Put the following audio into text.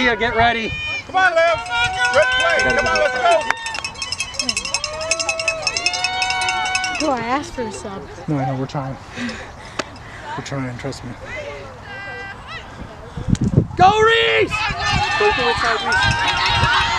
Tia, get ready. Come on, Liv. Good play. Come on, let's go. Oh, I asked for a sub. No, I know, we're trying. We're trying, trust me. Go, Reese! Go to inside, Reese.